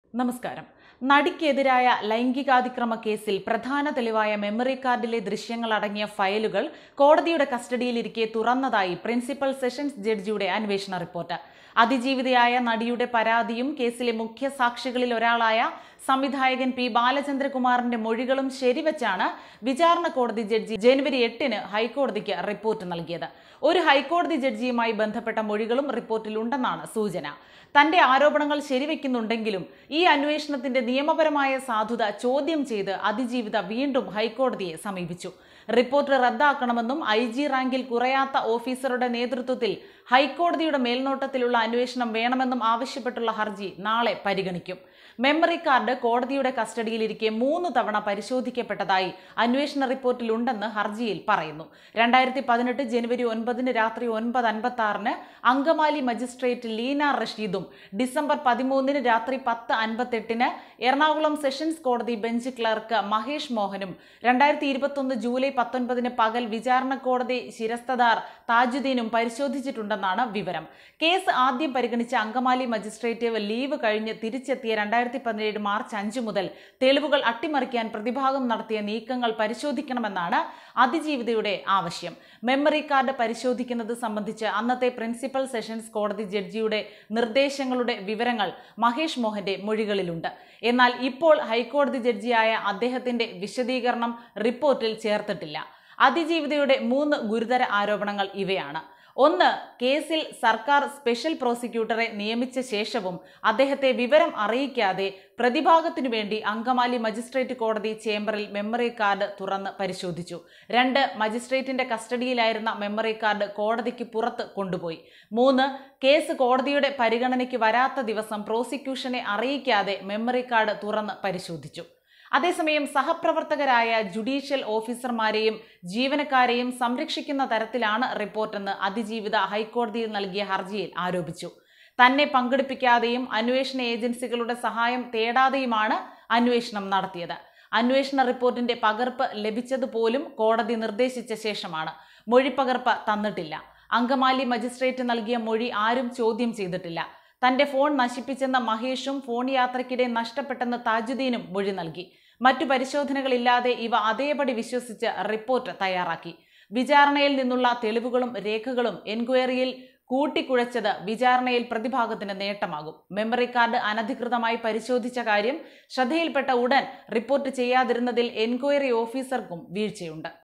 നമസ്കാരം. നടിക്കെതിരായ ലൈംഗികാതിക്രമ കേസിൽ പ്രധാന തെളിവായ മെമ്മറി കാർഡിലെ ദൃശ്യങ്ങൾ അടങ്ങിയ ഫയലുകൾ കോടതിയുടെ കസ്റ്റഡിയിലിരിക്കെ തുറന്നതായി പ്രിൻസിപ്പൽ സെഷൻസ് ജഡ്ജിയുടെ അന്വേഷണ റിപ്പോർട്ട്. അതിജീവിതയായ നടിയുടെ പരാതിയും കേസിലെ മുഖ്യ സാക്ഷികളിൽ ഒരാളായ സംവിധായകൻ പി ബാലചന്ദ്രകുമാറിന്റെ മൊഴികളും ശരിവച്ചാണ് വിചാരണ കോടതി ജഡ്ജി ജനുവരി 8-ന് ഹൈക്കോടതിക്ക് റിപ്പോർട്ട് നൽകിയത്. ഒരു ഹൈക്കോടതി ജഡ്ജിയുമായി ബന്ധപ്പെട്ട മൊഴികളും റിപ്പോർട്ടിൽ ഉണ്ടെന്നാണ് സൂചന. തന്റെ ആരോപണങ്ങൾ ശരിവെക്കുന്നുണ്ടെങ്കിലും ഈ അന്വേഷണത്തിന്റെ നിയമപരമായ സാധുത ചോദ്യം ചെയ്ത് അതിജീവിത വീണ്ടും ഹൈക്കോടതിയെ സമീപിച്ചു. റിപ്പോർട്ട് റദ്ദാക്കണമെന്നും IG റാങ്കിൽ കുറയാത്ത ഓഫീസറുടെ നേതൃത്വത്തിൽ ഹൈക്കോടതിയുടെ മേൽനോട്ടത്തിലുള്ള അന്വേഷണം വേണമെന്നും ആവശ്യപ്പെട്ടുള്ള ഹർജി നാളെ പരിഗണിക്കും. മെമ്മറി കാർഡ് കോടതിയുടെ കസ്റ്റഡിയിലിരിക്കെ 3 തവണ പരിശോധിക്കപ്പെട്ടതായി അന്വേഷണ റിപ്പോർട്ടിലുണ്ടെന്ന് ഹർജിയിൽ പറയുന്നു. 2018 ജനുവരി 9-ന് രാത്രി 9:56-ന് അങ്കമാലി മജിസ്ട്രേറ്റ് ലീന റഷീദും ഡിസംബർ 13-ന് രാത്രി 10:58-ന് എറണാകുളം സെഷൻസ് കോടതി ബെഞ്ച് ക്ലർക്ക് മഹേഷ് മോഹനും 2021 ജൂലൈ 19-ന് പകൽ വിചാരണ കോടതി ശിരസ്തദാർ താജുദ്ദീനും പരിശോധിച്ചിട്ടുണ്ടെന്നാണ് വിവരം. കേസ് ആദ്യം പരിഗണിച്ച അങ്കമാലി മജിസ്ട്രേറ്റ് ലീവ് കഴിഞ്ഞ് തിരിച്ചെത്തിയ 2017 മാർച്ച് 5 മുതൽ തെളിവുകൾ അട്ടിമറിക്കാൻ പ്രതിഭാഗം നടത്തിയ നീക്കങ്ങൾ പരിശോധിക്കണമെന്നാണ് അതിജീവിതയുടെ ആവശ്യം. മെമ്മറി കാർഡ് പരിശോധിക്കുന്നത് സംബന്ധിച്ച് അന്നത്തെ പ്രിൻസിപ്പൽ സെഷൻസ് കോടതി ജഡ്ജിയുടെ നിർദ്ദേശങ്ങളുടെ വിവരങ്ങൾ മഹേഷ് മോഹന്റെ മൊഴികളിലുണ്ട്. എന്നാൽ ഇപ്പോൾ ഹൈക്കോടതി ജഡ്ജിയായ അദ്ദേഹത്തിന്റെ വിശദീകരണം റിപ്പോർട്ടിൽ ചേർത്തിട്ടില്ല. അതിജീവിതയുടെ 3 ഗുരുതര ആരോപണങ്ങൾ ഇവയാണ്. 1. കേസിൽ സർക്കാർ സ്പെഷ്യൽ പ്രോസിക്യൂട്ടറെ നിയമിച്ച ശേഷവും അദ്ദേഹത്തെ വിവരം അറിയിക്കാതെ പ്രതിഭാഗത്തിനു വേണ്ടി അങ്കമാലി മജിസ്ട്രേറ്റ് കോടതി ചേംബറിൽ മെമ്മറി കാർഡ് തുറന്ന് പരിശോധിച്ചു. 2. മജിസ്ട്രേറ്റിന്റെ കസ്റ്റഡിയിലായിരുന്ന മെമ്മറി കാർഡ് കോടതിക്ക് പുറത്ത് കൊണ്ടുപോയി. 3. കേസ് കോടതിയുടെ പരിഗണനയ്ക്ക് വരാത്ത ദിവസം പ്രോസിക്യൂഷനെ അറിയിക്കാതെ മെമ്മറി കാർഡ് തുറന്ന് പരിശോധിച്ചു. അതേസമയം സഹപ്രവർത്തകരായ ജുഡീഷ്യൽ ഓഫീസർമാരെയും ജീവനക്കാരെയും സംരക്ഷിക്കുന്ന തരത്തിലാണ് റിപ്പോർട്ടെന്ന് അതിജീവിത ഹൈക്കോടതിയിൽ നൽകിയ ഹർജിയിൽ ആരോപിച്ചു. തന്നെ പങ്കെടുപ്പിക്കാതെയും അന്വേഷണ ഏജൻസികളുടെ സഹായം തേടാതെയുമാണ് അന്വേഷണം നടത്തിയത്. അന്വേഷണ റിപ്പോർട്ടിന്റെ പകർപ്പ് ലഭിച്ചതുപോലും കോടതി നിർദ്ദേശിച്ച ശേഷമാണ്. മൊഴിപ്പകർപ്പ് തന്നിട്ടില്ല. അങ്കമാലി മജിസ്ട്രേറ്റ് നൽകിയ മൊഴി ആരും ചോദ്യം ചെയ്തിട്ടില്ല. തന്റെ ഫോൺ നശിപ്പിച്ചെന്ന മഹേഷും ഫോൺ യാത്രയ്ക്കിടെ നഷ്ടപ്പെട്ടെന്ന് താജുദ്ദീനും മൊഴി നൽകി. മറ്റു പരിശോധനകളില്ലാതെ ഇവ അതേപടി വിശ്വസിച്ച് റിപ്പോർട്ട് തയ്യാറാക്കി. വിചാരണയിൽ നിന്നുള്ള തെളിവുകളും രേഖകളും എൻക്വയറിയിൽ കൂട്ടിക്കുഴച്ചത് വിചാരണയിൽ പ്രതിഭാഗത്തിന് നേട്ടമാകും. മെമ്മറി കാർഡ് അനധികൃതമായി പരിശോധിച്ച കാര്യം ശ്രദ്ധയിൽപ്പെട്ട ഉടൻ റിപ്പോർട്ട് ചെയ്യാതിരുന്നതിൽ എൻക്വയറി ഓഫീസർക്കും വീഴ്ചയുണ്ട്.